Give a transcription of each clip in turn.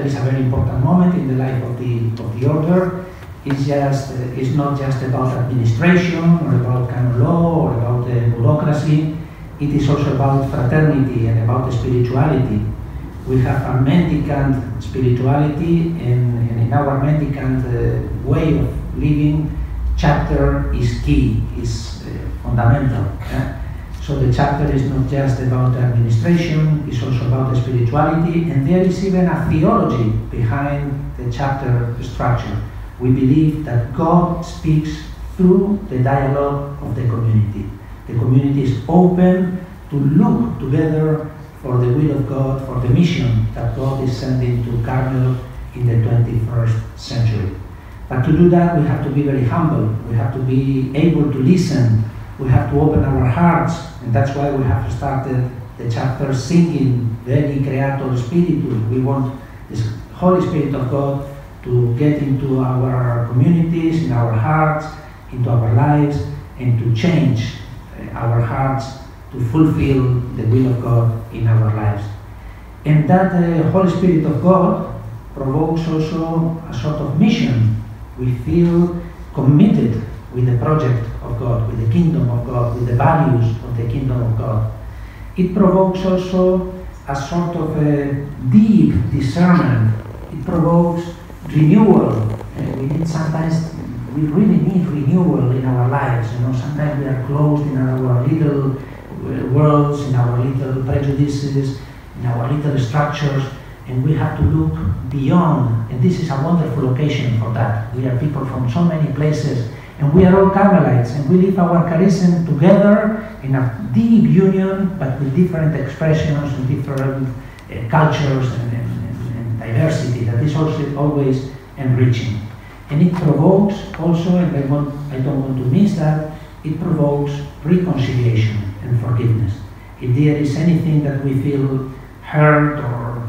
chapter is a very important moment in the life of the order. It's not just about administration or about canon law or about bureaucracy. It is also about fraternity and about spirituality. We have a mendicant spirituality, and in our mendicant way of living, chapter is key, is fundamental. So the chapter is not just about administration, it's also about spirituality, and there is even a theology behind the chapter structure. We believe that God speaks through the dialogue of the community. The community is open to look together for the will of God, for the mission that God is sending to Carmel in the 21st century. But to do that, we have to be very humble. We have to be able to listen. We have to open our hearts, and that's why we have started the chapter singing Veni Creator Spiritus. We want the Holy Spirit of God to get into our communities, in our hearts, into our lives, and to change our hearts to fulfill the will of God in our lives. And that Holy Spirit of God provokes also a sort of mission. We feel committed with the project of God, with the kingdom of God, with the values of the kingdom of God. It provokes also a sort of a deep discernment. It provokes renewal. We really need renewal in our lives. Sometimes we are closed in our little worlds, in our little prejudices, in our little structures, and we have to look beyond. And this is a wonderful occasion for that. We are people from so many places, and we are all Carmelites, and we live our charism together in a deep union, but with different expressions and different cultures and diversity. That is also always enriching. And it provokes also, and I don't want to miss that, it provokes reconciliation and forgiveness. If there is anything that we feel hurt or,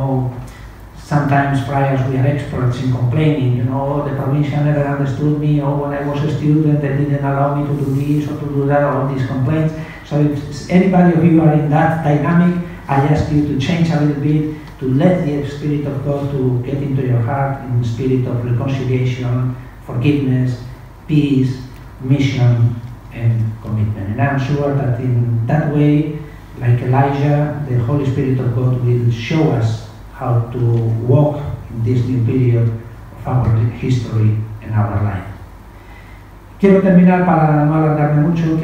sometimes friars, we are experts in complaining, the provincial never understood me, or when I was a student they didn't allow me to do this or to do that, all these complaints. So if anybody of you are in that dynamic, I ask you to change a little bit, to let the Spirit of God to get into your heart in the spirit of reconciliation, forgiveness, peace, mission, and commitment. And I'm sure that in that way, like Elijah, the Holy Spirit of God will show us how to walk in this new period of our history and our life. Quiero terminar, para no alargarme mucho,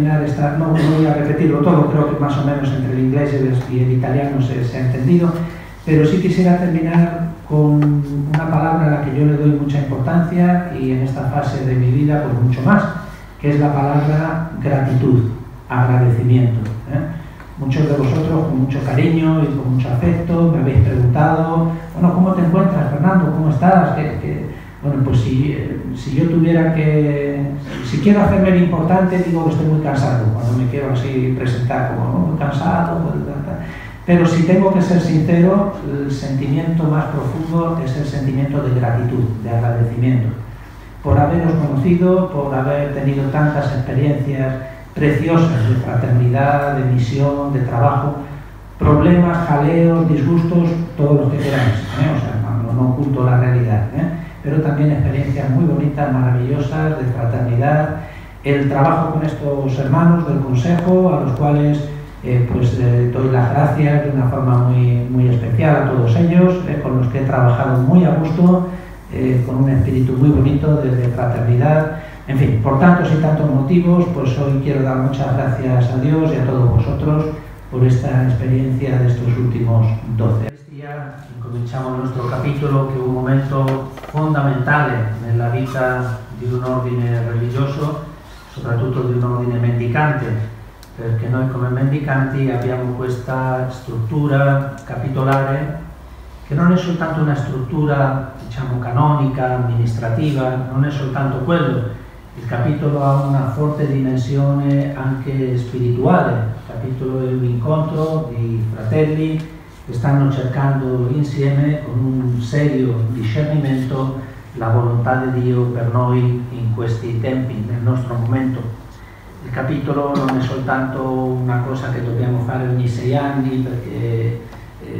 no voy a repetirlo todo, creo que más o menos entre el inglés y el italiano se ha entendido, pero sí quisiera terminar con una palabra a la que yo le doy mucha importancia y en esta fase de mi vida pues mucho más, que es la palabra gratitud, agradecimiento. Muchos de vosotros con mucho cariño y con mucho afecto me habéis preguntado, bueno, ¿cómo te encuentras, Fernando? ¿Cómo estás? Bueno, pues si yo tuviera si quiero hacerme el importante, digo que estoy muy cansado, cuando me quiero así presentar como muy cansado, pero si tengo que ser sincero, el sentimiento más profundo es el sentimiento de gratitud, de agradecimiento, por haberos conocido, por haber tenido tantas experiencias preciosas de fraternidad, de misión, de trabajo, problemas, jaleos, disgustos, todos los que queráis, o sea, no oculto la realidad, pero también experiencias muy bonitas, maravillosas, de fraternidad, el trabajo con estos hermanos del Consejo, a los cuales doy las gracias de una forma muy especial a todos ellos, con los que he trabajado muy a gusto, con un espíritu muy bonito de fraternidad. En fin, por tantos y tantos motivos, pues hoy quiero dar muchas gracias a Dios y a todos vosotros por esta experiencia de estos últimos 12 días. Cominciamo nuestro capitolo, che è un momento fondamentale nella vita di un ordine religioso, soprattutto di un ordine mendicante, perché noi come mendicanti abbiamo questa struttura capitolare che non è soltanto una struttura, diciamo, canonica, amministrativa, non è soltanto quello. Il capitolo ha una forte dimensione anche spirituale. Il capitolo è un incontro di fratelli che stanno cercando insieme, con un serio discernimento, la volontà di Dio per noi in questi tempi, nel nostro momento. Il capitolo non è soltanto una cosa che dobbiamo fare ogni 6 anni perché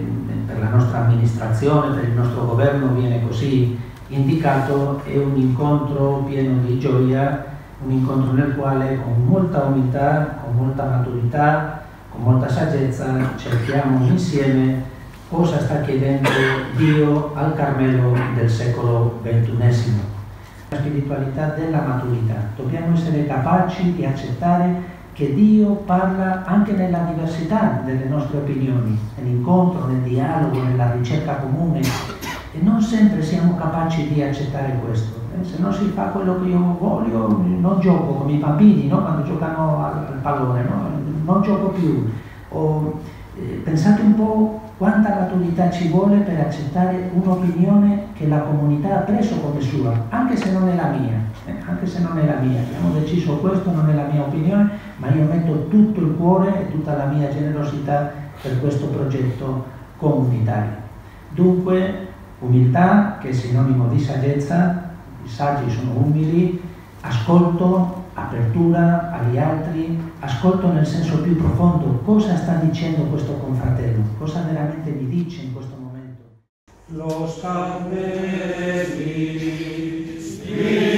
per la nostra amministrazione, per il nostro governo viene così indicato, è un incontro pieno di gioia, un incontro nel quale con molta umiltà, con molta maturità, con molta saggezza cerchiamo insieme cosa sta chiedendo Dio al Carmelo del secolo XXI. La spiritualità della maturità. Dobbiamo essere capaci di accettare che Dio parla anche nella diversità delle nostre opinioni, nell'incontro, nel dialogo, nella ricerca comune, e non sempre siamo capaci di accettare questo. Se non si fa quello che io voglio, non gioco come i bambini, no? Quando giocano al pallone, no? Non gioco più. Pensate un po' quanta maturità ci vuole per accettare un'opinione che la comunità ha preso come sua, anche se non è la mia, anche se non è la mia. Abbiamo deciso questo, non è la mia opinione, ma io metto tutto il cuore e tutta la mia generosità per questo progetto comunitario. Dunque, umiltà, che è sinonimo di saggezza, i saggi sono umili, ascolto, apertura agli altri, ascolto nel senso più profondo, cosa sta dicendo questo confratello, cosa veramente mi dice in questo momento. Los Carmelis